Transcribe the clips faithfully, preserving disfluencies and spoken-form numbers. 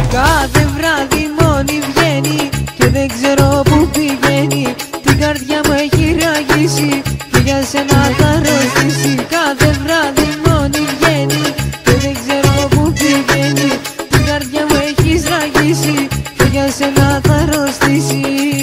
Κάθε βράδυ μόνη βγαίνει και δεν ξέρω που πηγαίνει. Την καρδιά μου έχει ραγίσει και για σένα θα αρρωστήσει. Κάθε βράδυ μόνη βγαίνει και δεν ξέρω που πηγαίνει. Την καρδιά μου έχεις ραγίσει και για σένα θα αρρωστήσει.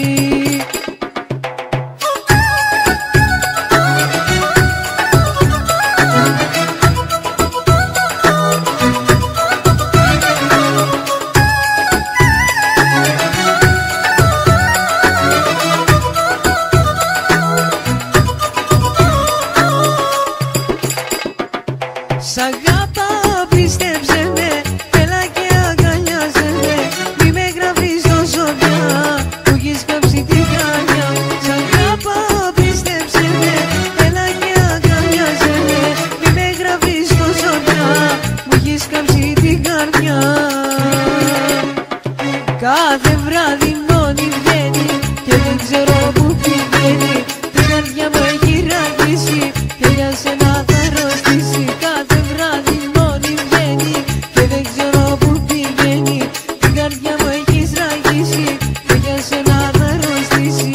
Σ' αγάπα, πίστεψε με, έλα και αγκαλιάζε με. Μη με γράφεις τόσο πια, που έχεις κάψει την καρδιά. Σ' αγάπα, πίστεψε με, έλα και αγκαλιάζε με. Μη με γράφεις τόσο πια, που έχεις κάψει την καρδιά. Κάθε βράδυ μόνη βγαίνει και δεν ξέρω που πηγαίνει. Την καρδιά μου έχει ραγίσει και για σένα θα αρρωστήσει. Κάθε βράδυ μόνη βγαίνει και δεν ξέρω που πηγαίνει. Την καρδιά μου έχεις ραγίσει και για σένα θα αρρωστήσει.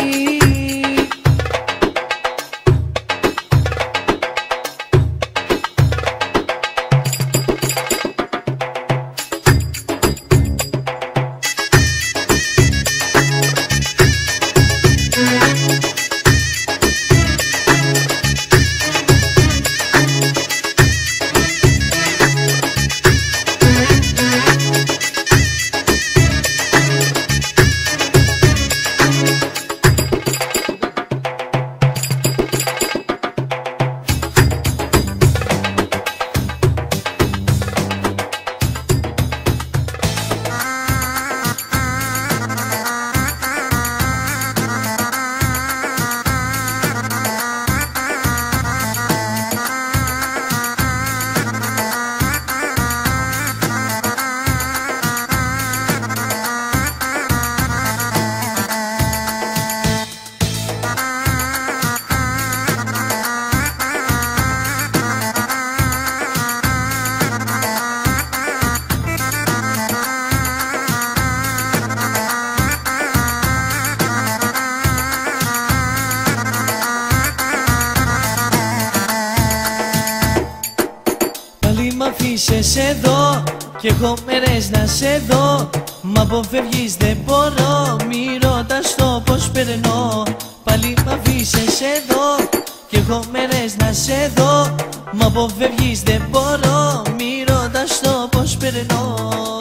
Μ' αφήσες εδώ κι έχω μέρες να σε δω. Μ' αποφεύγεις δεν μπορώ, μη ρωτάς το πως περνώ. Πάλι μ' αφήσες εδώ κι έχω μέρες να σε δω. Μ' αποφεύγεις δεν μπορώ, μη ρωτάς το πως περνώ.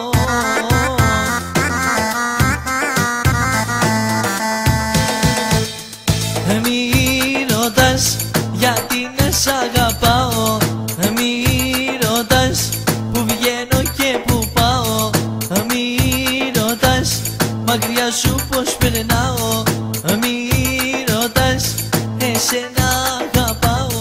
Μη ρωτάς γιατί να σ' αγαπάω. Μη ρωτάς που βγαίνω και που πάω. Μη ρωτάς μακριά σου πως περνάω. Μη ρωτάς εσένα αγαπάω.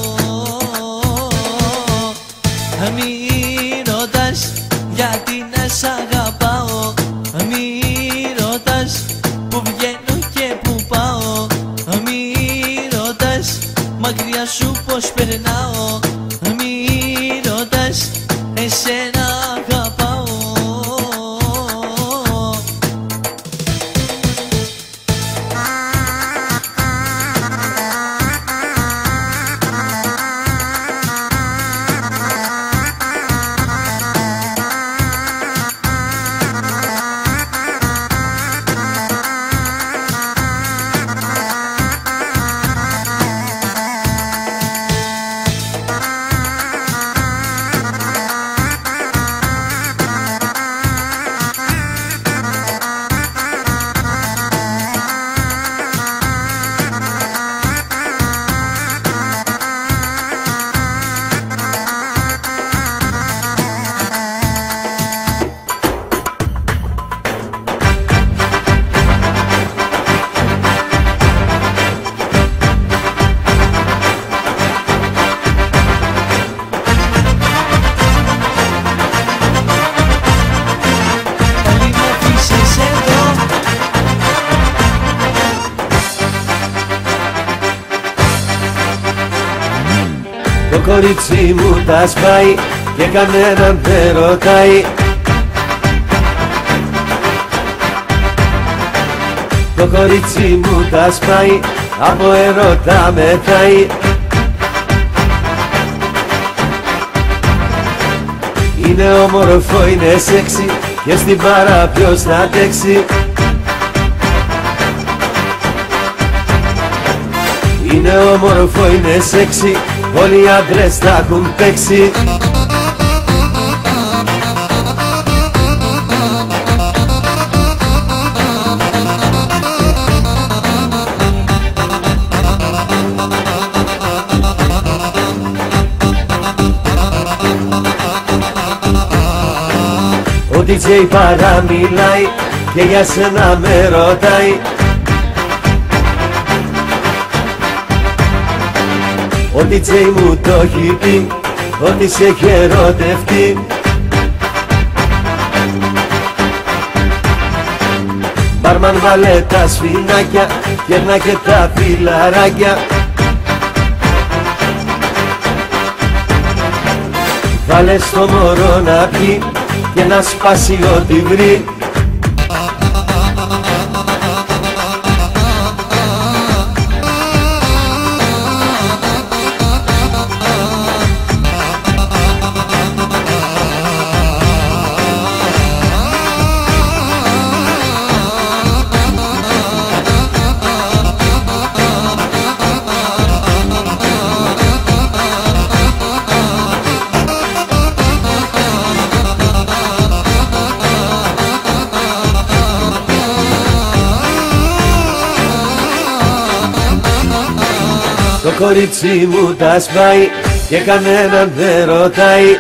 Μη ρωτάς γιατί να σ' αγαπάω. Μη ρωτάς που βγαίνω και που πάω. Μη ρωτάς μακριά σου πως περνάω. Μη ρωτάς εσένα αγαπάω. Το κορίτσι μου τα σπάει και κανέναν δεν ρωτάει. Το κορίτσι μου τα σπάει, από ερώτα μετάει. Είναι όμορφο, είναι σεξι και στην παρά ποιος να αντέξει. Είναι όμορφο, είναι σεξι, όλοι οι άντρες τα έχουν παίξει. Ο ντι τζέι παραμιλάει και για σένα με ρωτάει. Ο ντι τζέι μου το έχει πει ότι σε έχει ερωτευτεί. Μπάρμαν βάλε τα σφινάκια, κέρνα και τα φιλαράκια. Βάλε στο μωρό να πιει και να σπάσει ό,τι βρει. Το κορίτσι μου τα σπάει και κανέναν δεν ρωτάει.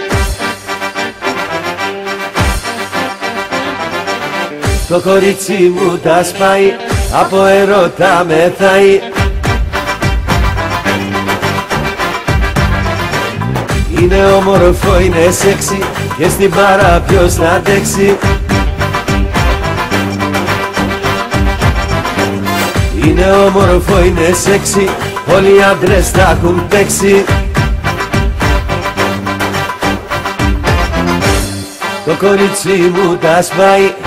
Το κορίτσι μου τα σπάει, από ερώτα μεθάει. Είναι όμορφο, είναι σεξι και στην παρά ποιος να αντέξει. Είναι όμορφο, είναι σεξι, όλοι οι άντρες τα έχουν παίξει. Το κορίτσι μου τα σπάει